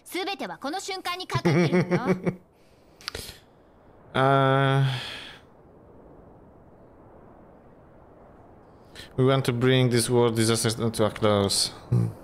すべてはこの瞬間にかかってるのよ。 We want to bring this world disaster to a close.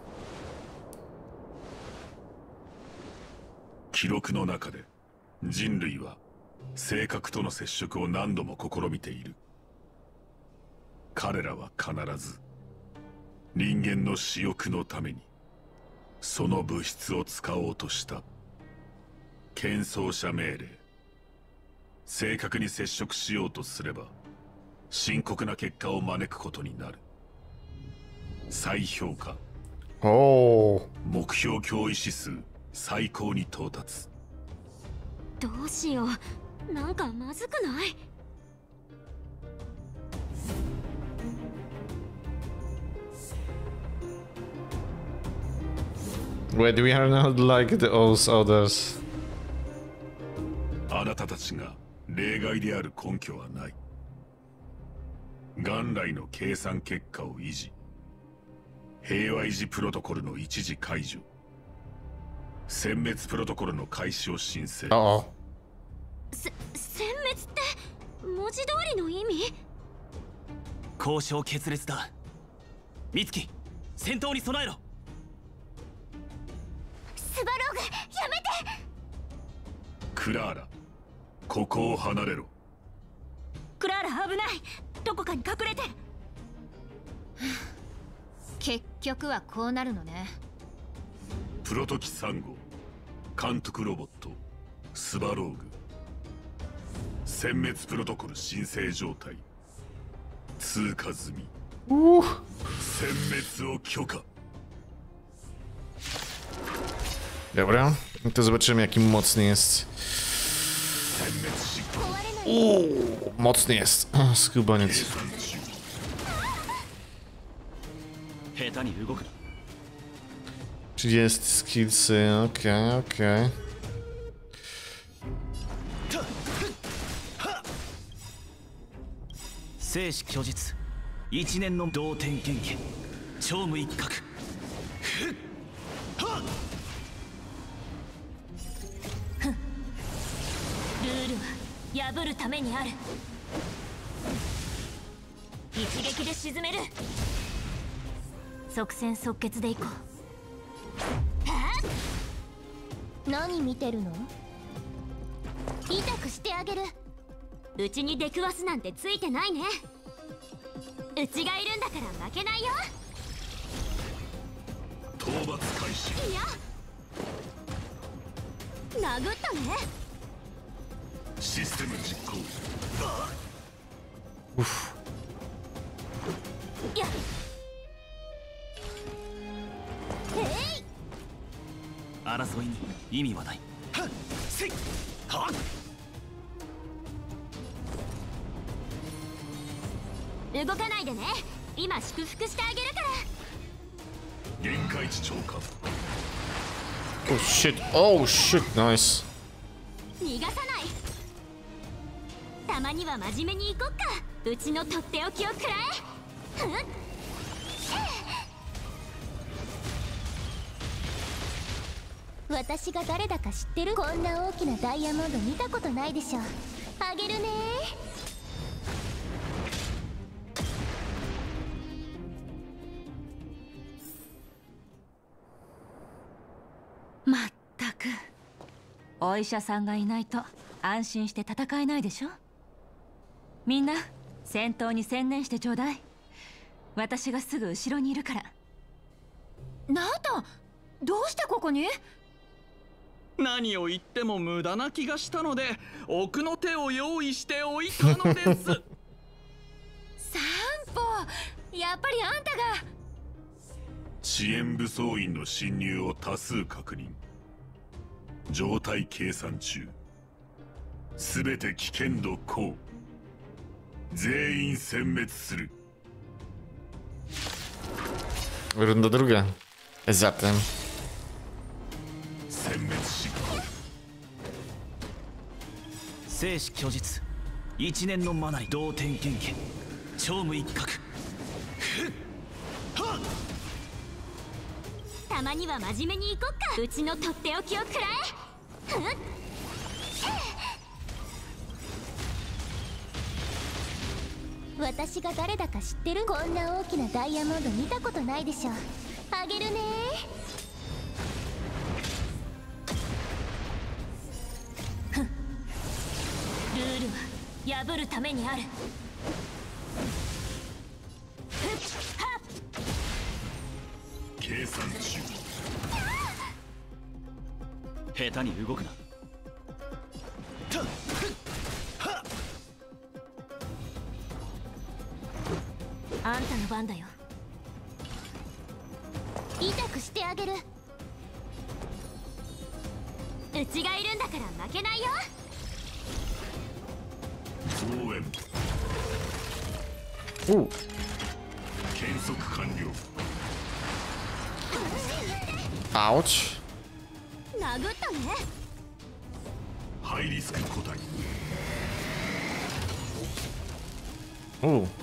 記録の中で人類は性格との接触を何度も試みている。彼らは必ず人間の私欲のためにその物質を使おうとした。喧騒者命令。正確に接触しようとすれば深刻な結果を招くことになる。再評価。目標脅威指数最高に到達。 どうしよう、なんかまずくない？ Wait, we are not like those others. あなたたちが例外である根拠はない。元来の計算結果を維持。平和維持プロトコルの一時解除。殲滅プロトコルの開始を申請。 殲滅って文字通りの意味？ 交渉決裂だ。美月、戦闘に備えろ。 スバローグ、やめて。 クラーラ、ここを離れろ。 クラーラ、危ない。どこかに隠れて。 結局はこうなるのね。 プロト機3号監督ロボットスバローグ。殲滅プロトコル申請状態通過済み。殲滅を許可。 Dobra, to zobaczymy jaki mocny jest. Mocny jest. Skubaniec. Czy jest skillsy? Okej. 生死虚実一年の同点権限超無一角。 ルールは破るためにある。一撃で沈める。即戦即決でいこう。何見てるの？痛くしてあげる。うちに出くわすなんてついてないね。うちがいるんだから負けないよ。 討伐開始。 いや、殴ったね。 システム実行。 いや、 争いに意味はない。 動かないでね。今祝福してあげるから。 限界値超過。 Oh shit, oh shit, nice. 逃がさない。たまには真面目に行こっか。うちのとっておきを食らえ。私が誰だか知ってる？こんな大きなダイヤモンド見たことないでしょ。あげるね。 まったくお医者さんがいないと安心して戦えないでしょ。みんな戦闘に専念してちょうだい。私がすぐ後ろにいるから。 ナータン、どうしてここに？ 何を言っても無駄な気がしたので奥の手を用意しておいたのです。 散歩、やっぱりあんたが。 遅延武装員の侵入を多数確認。状態計算中。すべて危険度高。全員殲滅する。 Runda druga. Zatem. 殲滅執行。 生死虚実一年のマナリ同点権限超無一角。 たまには真面目に行こっか。うちのとっておきを食らえ。私が誰だか知ってる？こんな大きなダイヤモンド見たことないでしょ。あげるね。 ルールは破るためにある。 計算中。 下手に動くな。 あんたの番だよ。 痛くしてあげる。うちがいるんだから負けないよ。 増援。 おう。 検測完了。 Ouch. 殴ったね。 ハイリスク個体。 おう。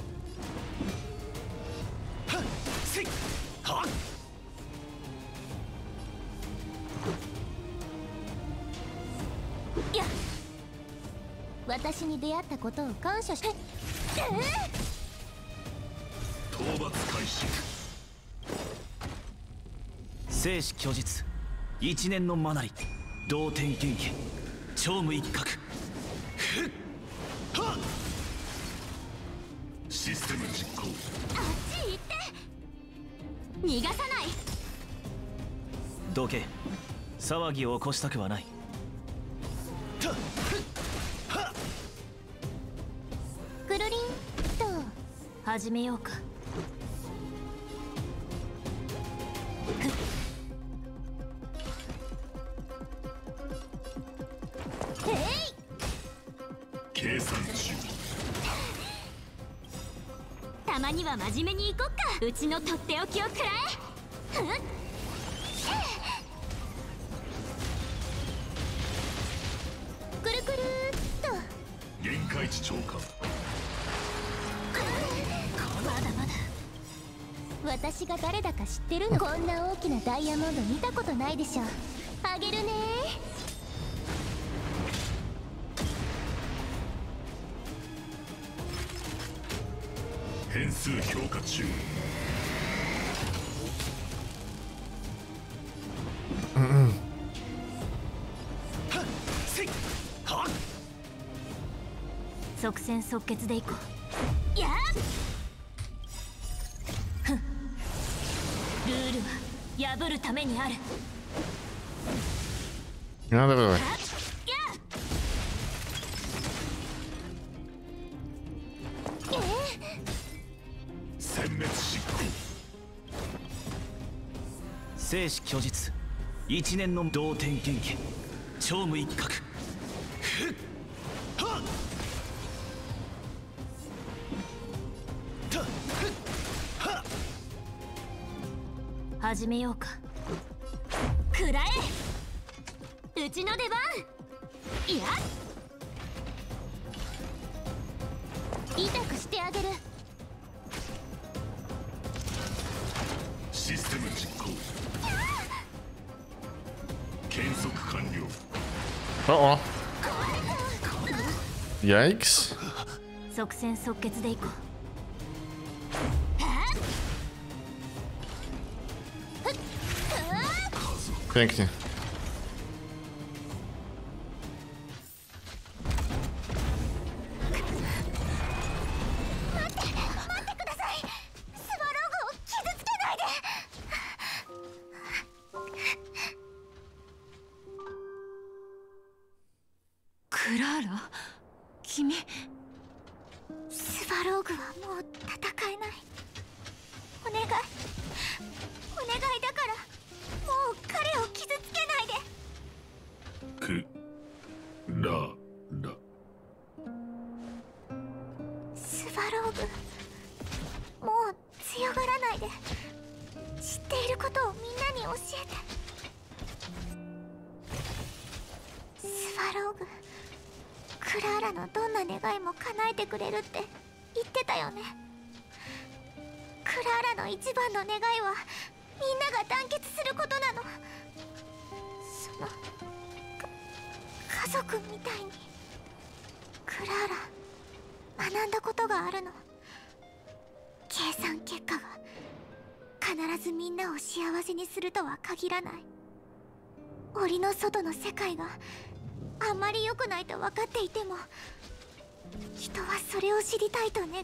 いや、私に出会ったことを感謝して。 討伐開始。 生死虚実、一年のマナリ、同点元気、超無一角。 システム実行。 あっち行って。逃がさない。 どけ。騒ぎを起こしたくはない。 くるりんと始めようか。 計算中。 たまには真面目に行こっか。うちのとっておきを食らえ。くるくるっと。 限界値超過。 まだまだ。私が誰だか知ってるの？こんな大きなダイヤモンド見たことないでしょ。あげるね。 変数評価中。 即戦即決でいこう。 やっ。 ルールは破るためにある。 なんだこれ。 殲滅執行。 生死虚実、一年の同点元気、超無一角。 始めようか。 食らえ。うちの出番。いや、痛くしてあげる。 システム実行。検測完了。 Uh-oh. Yikes. 即戦即決でいこう。 Thank you. 待ってください。スワローグを傷つけないで。 クラーラ、君。 スワローグはもう戦えない。お願い、お願いだから、もう彼を傷つけないで。 くらら。 スワローグ、もう強がらないで。知っていることをみんなに教えて。スワローグ、クラーラのどんな願いも叶えてくれるって言ってたよね。クラーラの一番の願いはみんなが団結することなの。その家族みたいに。クラーラ、学んだことがあるの。計算結果が必ずみんなを幸せにするとは限らない。檻の外の世界があんまり良くないと分かっていても、人はそれを知りたいと願う。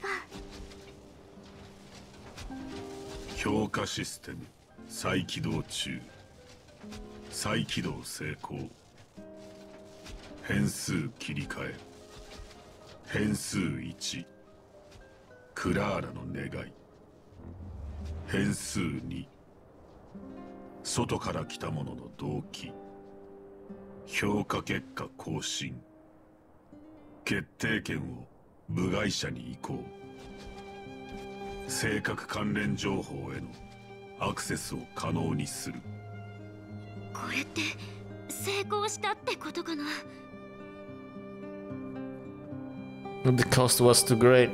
評価システム再起動中。再起動成功。変数切り替え。変数1。クラーラの願い。変数2。外から来た者の動機。評価結果更新。決定権を部外者に移行。性格関連情報へのアクセスを可能にする。 これって成功したってことかな。 The cost was too great.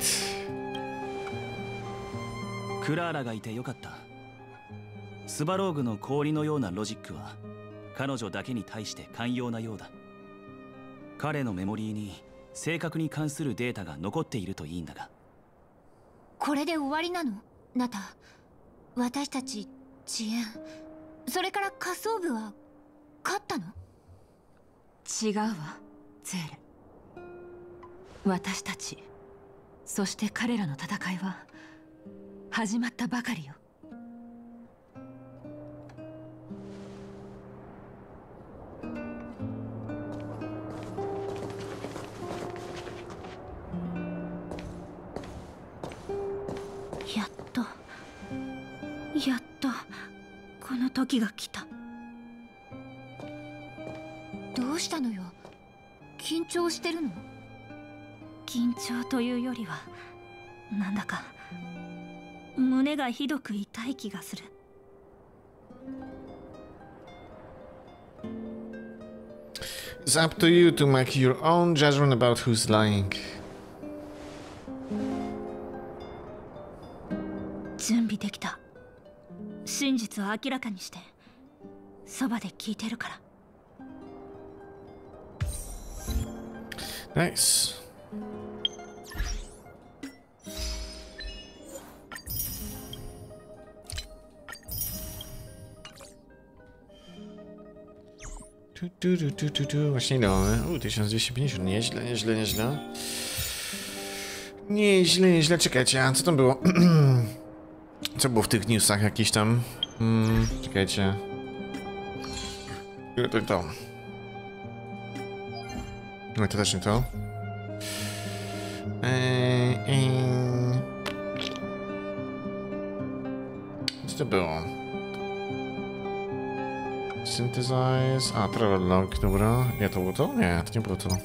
クラーラがいてよかった。スバローグの氷のようなロジックは彼女だけに対して寛容なようだ。彼のメモリーに性格に関するデータが残っているといいんだが。 これで終わりなの？ナタ。私たち遅延、それから仮想部は勝ったの？ 違うわ、ゼーレ。私たち、そして彼らの戦いは始まったばかりよ。 やっとこの時が来た。どうしたのよ？緊張してるの？ 緊張というよりはなんだか胸がひどく痛い気がする。 It's up to you to make your own judgment about who's lying. 準備できた。真実を明らかにしてそばで聞いてるから。 Nice. Właśnie ile mamy? 1250, nieźle, nieźle, nieźle. Nieźle, nieźle, czekajcie, a co tam było? Co było w tych newsach jakiś tam? Czekajcie. To. No to też nie to. Co to było? Synthesize... A, travel log, dobra. Nie, to było to? Nie, to nie było to.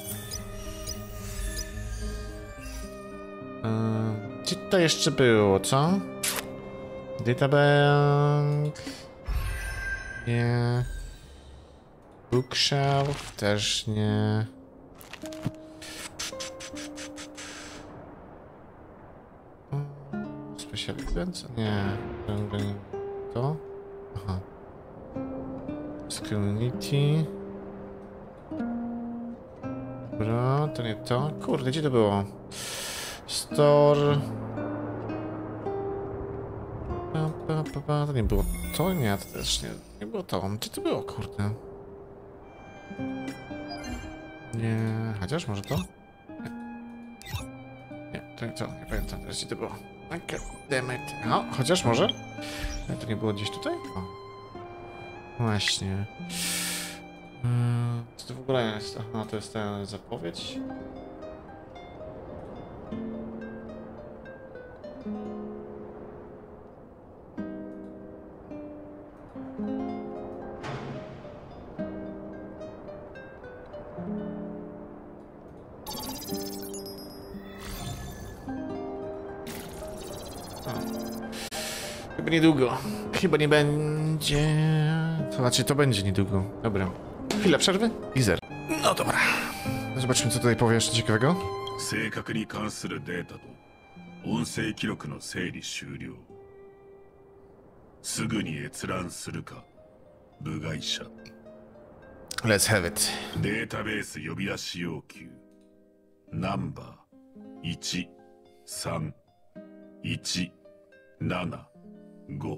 Gdzie to jeszcze było, co? Databank... Nie... Bookshelf też nie... Specjalizacja? Nie... To? Aha. Community... Dobra, to nie to. Kurde, gdzie to było? Store... To nie było to? Nie, to też nie było to. Gdzie to było, kurde? Nie, chociaż może to? Nie, to nie pamiętam teraz, gdzie to było. Goddammit. No, chociaż może? Nie, to nie było gdzieś tutaj? O. Właśnie. Co to w ogóle jest? Aha, to jest ta zapowiedź. Chyba niedługo. Chyba nie będzie... To znaczy, to będzie niedługo. Dobra. Chwila przerwy i zer. No dobra. Zobaczmy, co tutaj powie jeszcze ciekawego. 正確に関するデータと音声記録の整理終了。 すぐに閲覧するか、部外者。 Let's have it. データベース呼び出し要求ナンバー13175、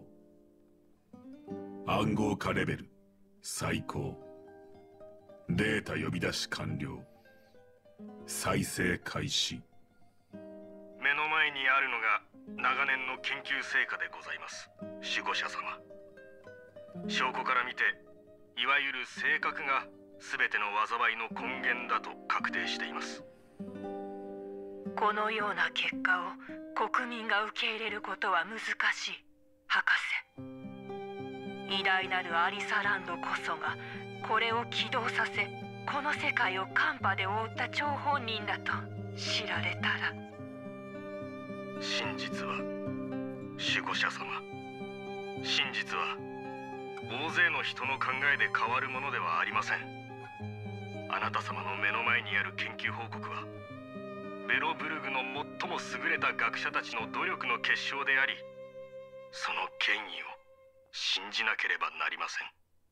暗号化レベル最高。データ呼び出し完了。再生開始。 目の前にあるのが長年の研究成果でございます、守護者様。証拠から見て、いわゆる性格が全ての災いの根源だと確定しています。 このような結果を国民が受け入れることは難しい、博士。偉大なるアリサランドこそがこれを起動させ、この世界を寒波で覆った張本人だと知られたら。 真実は、守護者様、真実は大勢の人の考えで変わるものではありません。あなた様の目の前にある研究報告は、ベロブルグの最も優れた学者たちの努力の結晶であり、その権威を信じなければなりません。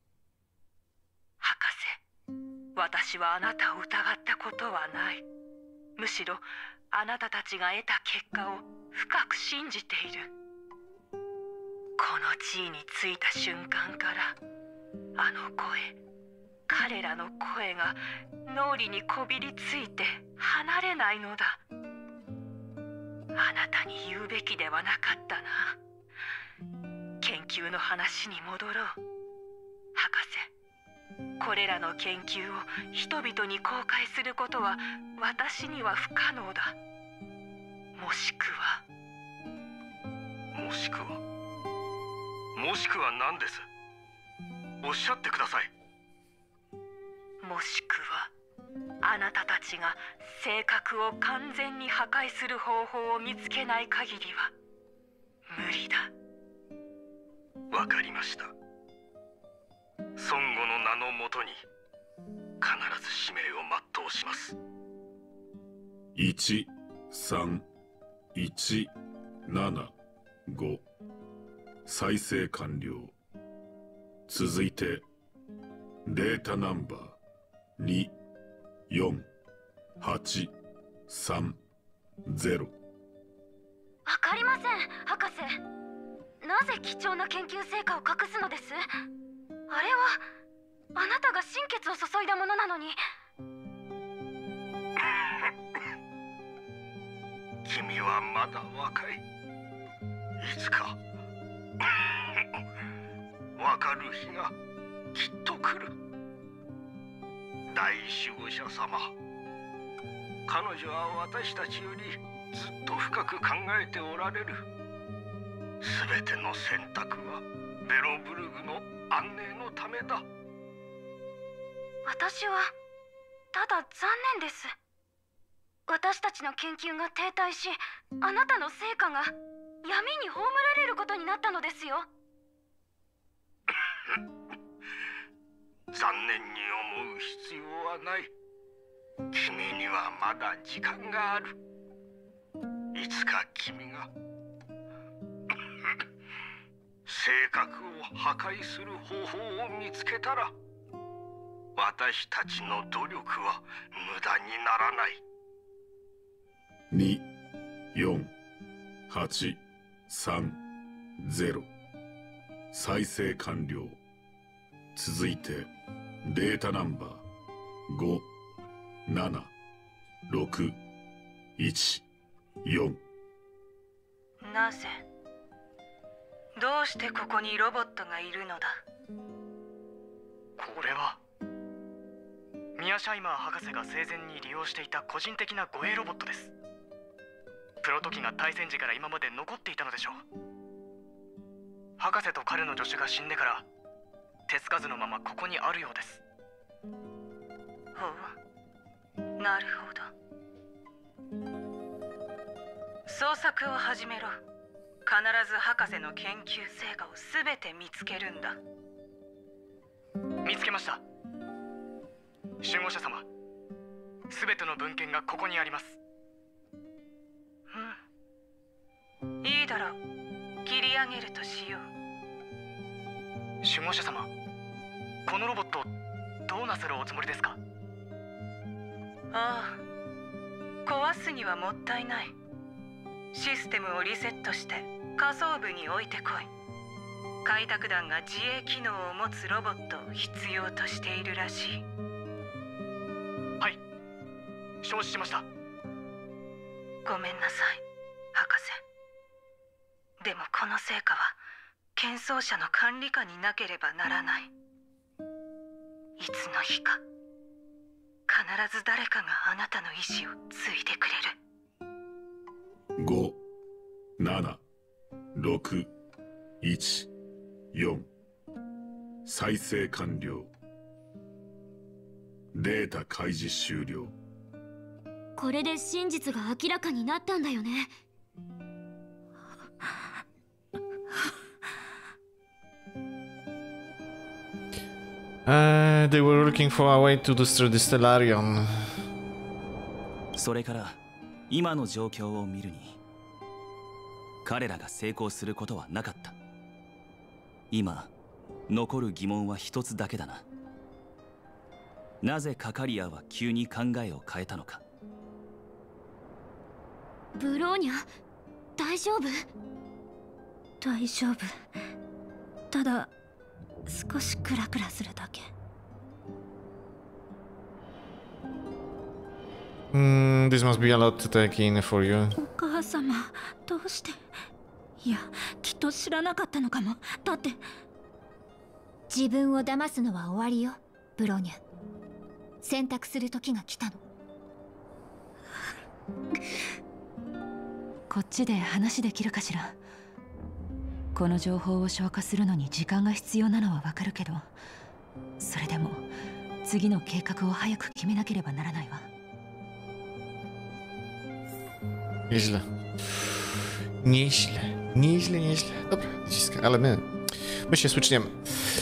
博士、私はあなたを疑ったことはない。むしろあなたたちが得た結果を深く信じている。この地位に着いた瞬間から、あの声、彼らの声が脳裏にこびりついて離れないのだ。あなたに言うべきではなかったな。研究の話に戻ろう。博士、これらの研究を人々に公開することは私には不可能だ。もしくは何です？おっしゃってください。もしくはあなたたちが性格を完全に破壊する方法を見つけない限りは無理だ。 わかりました。孫悟の名のもとに必ず使命を全うします。 13175、再生完了。続いてデータナンバー24830。 わかりません、博士。なぜ貴重な研究成果を隠すのです？あれはあなたが心血を注いだものなのに。 君はまだ若い。いつかわかる日がきっと来る。大守護者様、彼女は私たちよりずっと深く考えておられる。すべての選択はベロブルグの安寧のためだ。 私はただ残念です。私たちの研究が停滞し、あなたの成果が闇に葬られることになったのですよ。 残念に思う必要はない。君にはまだ時間がある。いつか君が性格を破壊する方法を見つけたら、私たちの努力は無駄にならない。 24830、再生完了。続いてデータナンバー57614。 なぜ？どうしてここにロボットがいるのだ？ これはミアシャイマー博士が生前に利用していた個人的な護衛ロボットです。プロト機が大戦時から今まで残っていたのでしょう。博士と彼の助手が死んでから手つかずのままここにあるようです。 ほう、なるほど。捜索を始めろ。必ず博士の研究成果を全て見つけるんだ。 見つけました。守護者様、全ての文献がここにあります。 いいだろう。切り上げるとしよう。 守護者様、このロボットどうなさるおつもりですか？ ああ、壊すにはもったいない。システムをリセットして下層部に置いてこい。開拓団が自衛機能を持つロボットを必要としているらしい。 はい、承知しました。 ごめんなさい、博士。でもこの成果は建造者の管理下になければならない。いつの日か必ず誰かがあなたの意志を継いでくれる。 5、7、6、1、4。再生完了。データ開示終了。 これで真実が明らかになったんだよね。 They were looking for a way to destroy the Stellarium. それから今の状況を見るに、彼らが成功することはなかった。今残る疑問は一つだけだな。なぜカカリアは急に考えを変えたのか。 ブローニャ、大丈夫？ 大丈夫。ただ少しクラクラするだけ。 This must be a lot to take in for you. お母様、どうして？いや、きっと知らなかったのかも。だって自分を騙すのは終わりよ、ブローニャ。選択する時が来たの。 こっちで話できるかしら。この情報を消化するのに時間が必要なのはわかるけど、それでも次の計画を早く決めなければならないわ。 Nieźle. Nieźle. Nieźle. Dobra, ale my się switchniemy.